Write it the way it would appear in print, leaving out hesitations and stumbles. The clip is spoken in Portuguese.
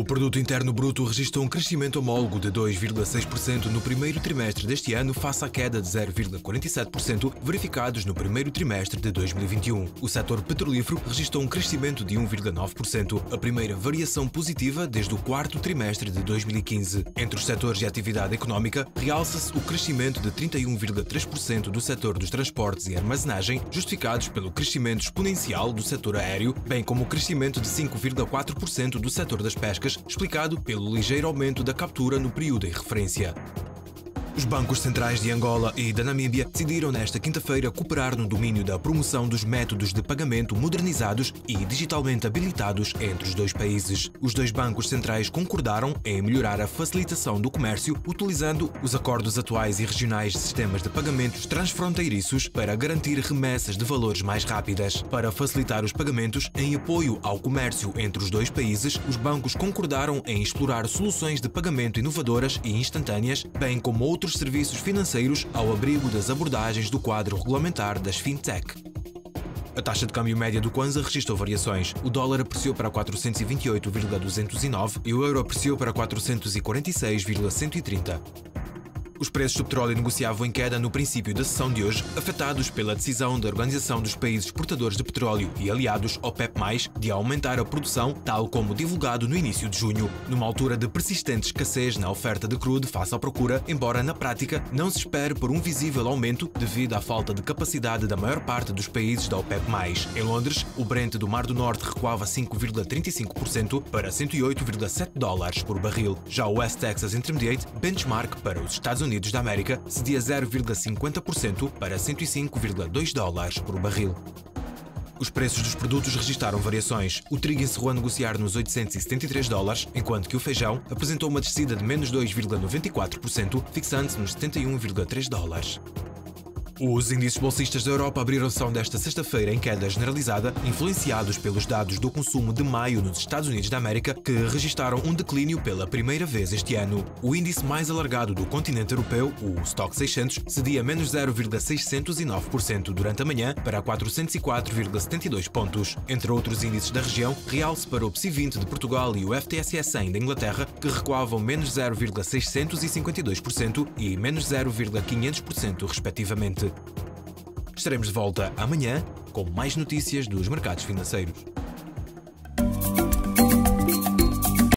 O produto interno bruto registrou um crescimento homólogo de 2,6% no primeiro trimestre deste ano, face à queda de 0,47% verificados no primeiro trimestre de 2021. O setor petrolífero registrou um crescimento de 1,9%, a primeira variação positiva desde o quarto trimestre de 2015. Entre os setores de atividade económica, realça-se o crescimento de 31,3% do setor dos transportes e armazenagem, justificados pelo crescimento exponencial do setor aéreo, bem como o crescimento de 5,4% do setor das pescas, explicado pelo ligeiro aumento da captura no período em referência. Os bancos centrais de Angola e da Namíbia decidiram nesta quinta-feira cooperar no domínio da promoção dos métodos de pagamento modernizados e digitalmente habilitados entre os dois países. Os dois bancos centrais concordaram em melhorar a facilitação do comércio utilizando os acordos atuais e regionais de sistemas de pagamentos transfronteiriços para garantir remessas de valores mais rápidas. Para facilitar os pagamentos em apoio ao comércio entre os dois países, os bancos concordaram em explorar soluções de pagamento inovadoras e instantâneas, bem como outros serviços financeiros ao abrigo das abordagens do quadro regulamentar das fintech. A taxa de câmbio média do Kwanza registrou variações. O dólar apreciou para 428,209 e o euro apreciou para 446,130. Os preços do petróleo negociavam em queda no princípio da sessão de hoje, afetados pela decisão da Organização dos Países Exportadores de Petróleo e aliados OPEP+, de aumentar a produção, tal como divulgado no início de junho, numa altura de persistente escassez na oferta de crudo face à procura, embora na prática não se espere por um visível aumento devido à falta de capacidade da maior parte dos países da OPEP+. Em Londres, o Brent do Mar do Norte recuava 5,35% para 108,7 dólares por barril. Já o West Texas Intermediate Benchmark para os Estados Unidos da América cedia 0,50% para 105,2 dólares por barril. Os preços dos produtos registaram variações. O trigo encerrou a negociar nos 873 dólares, enquanto que o feijão apresentou uma descida de menos 2,94%, fixando-se nos 71,3 dólares. Os índices bolsistas da Europa abriram sessão desta sexta-feira em queda generalizada, influenciados pelos dados do consumo de maio nos Estados Unidos da América, que registaram um declínio pela primeira vez este ano. O índice mais alargado do continente europeu, o Stoxx 600, cedia menos 0,609% durante a manhã para 404,72 pontos. Entre outros índices da região, realce para o PSI 20 de Portugal e o FTSE 100 da Inglaterra, que recuavam menos 0,652% e menos 0,500% respectivamente. Estaremos de volta amanhã com mais notícias dos mercados financeiros.